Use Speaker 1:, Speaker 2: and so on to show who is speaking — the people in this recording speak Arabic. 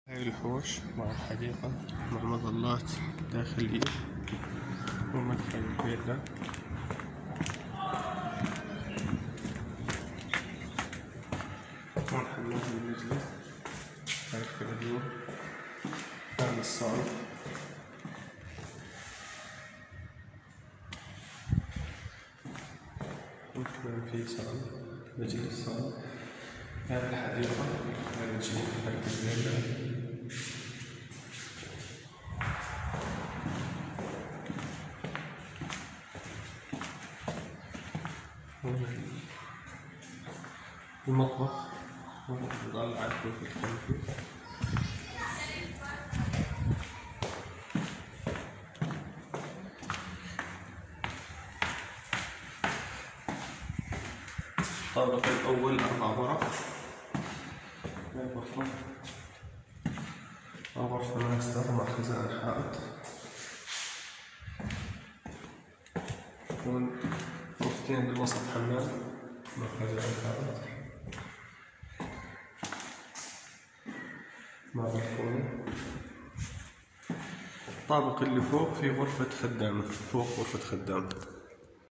Speaker 1: هاي الحوش مع الحديقة مع مظلات داخلية ومدخل الفيلا. هون حمام المجلس، هاي الكوريدور، هذا الصالة، وكمان في صالة مجلس صالة. هاي الحديقة، هاي الجنينة حق الفيلا. المطبخ يضل على الكوخ الخلفي. الطابق الأول 4 غرف، غرفة ماستر مع خزان حائط. هون غرفتين بالوسط حمام مع خزان حائط مع بلكونة. الطابق اللي فوق في غرفة خدامة، فوق غرفة خدامة.